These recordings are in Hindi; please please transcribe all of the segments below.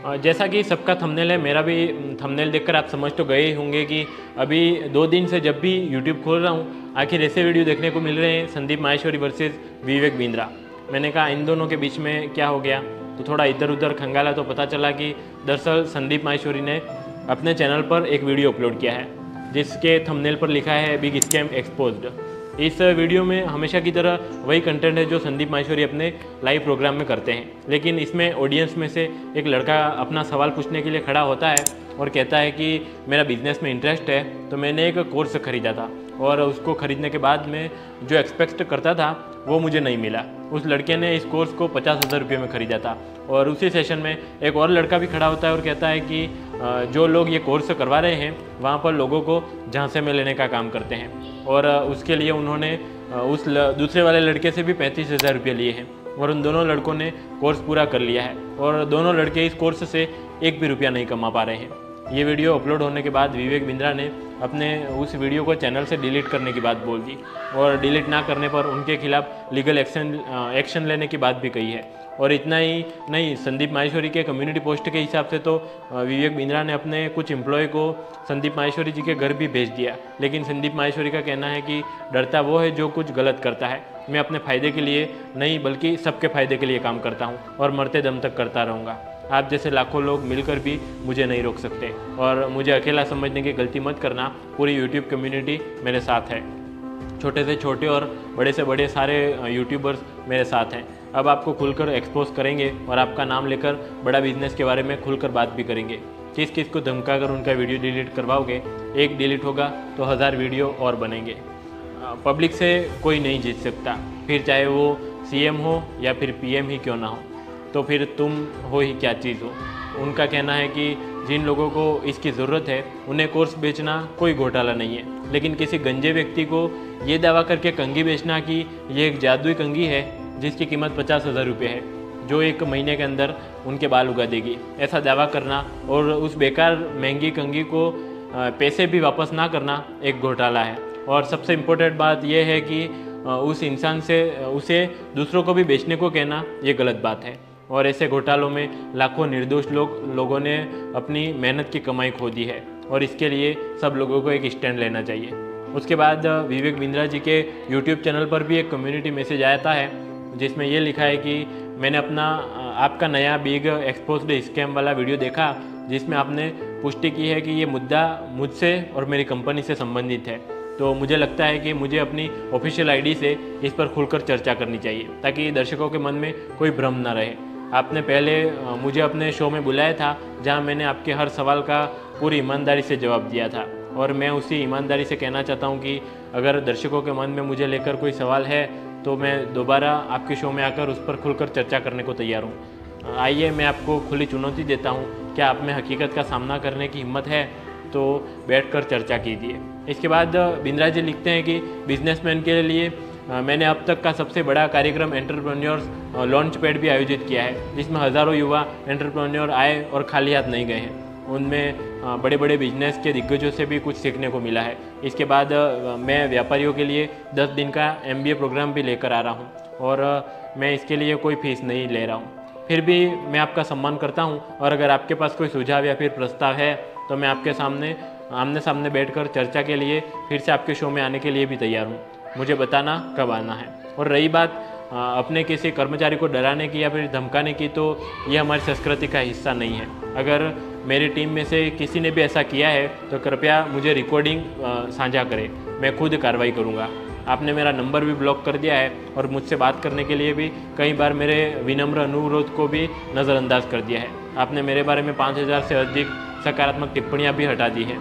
जैसा कि सबका थंबनेल है, मेरा भी थंबनेल देखकर आप समझ तो गए होंगे कि अभी 2 दिन से जब भी यूट्यूब खोल रहा हूँ, आखिर ऐसे वीडियो देखने को मिल रहे हैं, संदीप माहेश्वरी वर्सेस विवेक बिंद्रा। मैंने कहा इन दोनों के बीच में क्या हो गया, तो थोड़ा इधर उधर खंगाला तो पता चला कि दरअसल संदीप माहेश्वरी ने अपने चैनल पर एक वीडियो अपलोड किया है जिसके थंबनेल पर लिखा है बिग स्कैम एक्सपोज्ड। इस वीडियो में हमेशा की तरह वही कंटेंट है जो संदीप माहेश्वरी अपने लाइव प्रोग्राम में करते हैं, लेकिन इसमें ऑडियंस में से एक लड़का अपना सवाल पूछने के लिए खड़ा होता है और कहता है कि मेरा बिजनेस में इंटरेस्ट है, तो मैंने एक कोर्स खरीदा था और उसको ख़रीदने के बाद में जो एक्सपेक्ट करता था वो मुझे नहीं मिला। उस लड़के ने इस कोर्स को 50,000 रुपये में ख़रीदा था। और उसी सेशन में एक और लड़का भी खड़ा होता है और कहता है कि जो लोग ये कोर्स करवा रहे हैं वहाँ पर लोगों को झांसे में लेने का काम करते हैं, और उसके लिए उन्होंने उस दूसरे वाले लड़के से भी 35,000 रुपये लिए हैं और उन दोनों लड़कों ने कोर्स पूरा कर लिया है और दोनों लड़के इस कोर्स से एक भी रुपया नहीं कमा पा रहे हैं। ये वीडियो अपलोड होने के बाद विवेक बिंद्रा ने अपने उस वीडियो को चैनल से डिलीट करने की बात बोल दी और डिलीट ना करने पर उनके खिलाफ लीगल एक्शन लेने की बात भी कही है। और इतना ही नहीं, संदीप माहेश्वरी के कम्युनिटी पोस्ट के हिसाब से तो विवेक बिंद्रा ने अपने कुछ एम्प्लॉय को संदीप माहेश्वरी जी के घर भी भेज दिया, लेकिन संदीप माहेश्वरी का कहना है कि डरता वो है जो कुछ गलत करता है। मैं अपने फ़ायदे के लिए नहीं बल्कि सबके फ़ायदे के लिए काम करता हूँ और मरते दम तक करता रहूँगा। आप जैसे लाखों लोग मिलकर भी मुझे नहीं रोक सकते और मुझे अकेला समझने की गलती मत करना। पूरी यूट्यूब कम्युनिटी मेरे साथ है, छोटे से छोटे और बड़े से बड़े सारे यूट्यूबर्स मेरे साथ हैं। अब आपको खुलकर एक्सपोज करेंगे और आपका नाम लेकर बड़ा बिजनेस के बारे में खुलकर बात भी करेंगे। किस किस को धमकाकर उनका वीडियो डिलीट करवाओगे, एक डिलीट होगा तो 1000 वीडियो और बनेंगे। पब्लिक से कोई नहीं जीत सकता, फिर चाहे वो सीएम हो या फिर पीएम ही क्यों ना हो, तो फिर तुम हो ही क्या चीज़ हो। उनका कहना है कि जिन लोगों को इसकी ज़रूरत है उन्हें कोर्स बेचना कोई घोटाला नहीं है, लेकिन किसी गंजे व्यक्ति को ये दावा करके कंघी बेचना कि ये एक जादुई कंघी है जिसकी कीमत 50,000 रुपये है, जो 1 महीने के अंदर उनके बाल उगा देगी, ऐसा दावा करना और उस बेकार महंगी कंघी को पैसे भी वापस ना करना एक घोटाला है। और सबसे इम्पोर्टेंट बात यह है कि उस इंसान से उसे दूसरों को भी बेचने को कहना ये गलत बात है। और ऐसे घोटालों में लाखों निर्दोष लोगों ने अपनी मेहनत की कमाई खो दी है और इसके लिए सब लोगों को एक स्टैंड लेना चाहिए। उसके बाद विवेक बिंद्रा जी के यूट्यूब चैनल पर भी एक कम्युनिटी मैसेज आता है जिसमें ये लिखा है कि मैंने आपका नया बिग एक्सपोज्ड स्कैम वाला वीडियो देखा जिसमें आपने पुष्टि की है कि ये मुद्दा मुझसे और मेरी कंपनी से संबंधित है, तो मुझे लगता है कि मुझे अपनी ऑफिशियल आईडी से इस पर खुलकर चर्चा करनी चाहिए ताकि दर्शकों के मन में कोई भ्रम न रहे। आपने पहले मुझे अपने शो में बुलाया था जहां मैंने आपके हर सवाल का पूरी ईमानदारी से जवाब दिया था, और मैं उसी ईमानदारी से कहना चाहता हूं कि अगर दर्शकों के मन में मुझे लेकर कोई सवाल है तो मैं दोबारा आपके शो में आकर उस पर खुलकर चर्चा करने को तैयार हूँ। आइए, मैं आपको खुली चुनौती देता हूँ, क्या आप में हकीकत का सामना करने की हिम्मत है तो बैठकर चर्चा कीजिए। इसके बाद बिंद्रा जी लिखते हैं कि बिजनेसमैन के लिए मैंने अब तक का सबसे बड़ा कार्यक्रम एंटरप्रेन्योर्स लॉन्च पैड भी आयोजित किया है जिसमें हज़ारों युवा एंटरप्रेन्योर आए और खाली हाथ नहीं गए हैं। उनमें बड़े बड़े बिजनेस के दिग्गजों से भी कुछ सीखने को मिला है। इसके बाद मैं व्यापारियों के लिए 10 दिन का MBA प्रोग्राम भी लेकर आ रहा हूँ और मैं इसके लिए कोई फीस नहीं ले रहा हूँ। फिर भी मैं आपका सम्मान करता हूँ और अगर आपके पास कोई सुझाव या फिर प्रस्ताव है तो मैं आपके सामने आमने सामने बैठकर चर्चा के लिए फिर से आपके शो में आने के लिए भी तैयार हूँ। मुझे बताना कब आना है। और रही बात अपने किसी कर्मचारी को डराने की या फिर धमकाने की, तो ये हमारी संस्कृति का हिस्सा नहीं है। अगर मेरी टीम में से किसी ने भी ऐसा किया है तो कृपया मुझे रिकॉर्डिंग साझा करें, मैं खुद कार्रवाई करूँगा। आपने मेरा नंबर भी ब्लॉक कर दिया है और मुझसे बात करने के लिए भी कई बार मेरे विनम्र अनुरोध को भी नज़रअंदाज कर दिया है। आपने मेरे बारे में 5000 से अधिक सकारात्मक टिप्पणियाँ भी हटा दी हैं।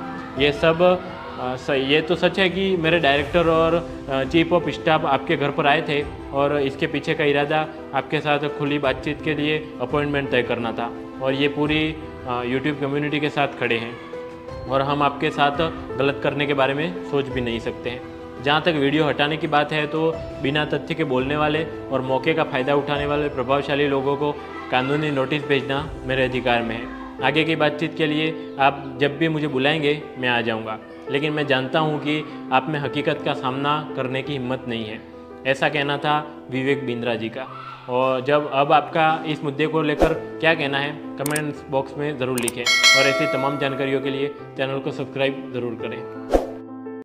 ये तो सच है कि मेरे डायरेक्टर और चीफ ऑफ स्टाफ आपके घर पर आए थे और इसके पीछे का इरादा आपके साथ खुली बातचीत के लिए अपॉइंटमेंट तय करना था, और ये पूरी यूट्यूब कम्युनिटी के साथ खड़े हैं और हम आपके साथ गलत करने के बारे में सोच भी नहीं सकते हैं। जहाँ तक वीडियो हटाने की बात है तो बिना तथ्य के बोलने वाले और मौके का फ़ायदा उठाने वाले प्रभावशाली लोगों को कानूनी नोटिस भेजना मेरे अधिकार में है। आगे की बातचीत के लिए आप जब भी मुझे बुलाएंगे मैं आ जाऊंगा, लेकिन मैं जानता हूं कि आप में हकीकत का सामना करने की हिम्मत नहीं है। ऐसा कहना था विवेक बिंद्रा जी का। और जब अब आपका इस मुद्दे को लेकर क्या कहना है कमेंट्स बॉक्स में ज़रूर लिखें और ऐसी तमाम जानकारियों के लिए चैनल को सब्सक्राइब ज़रूर करें।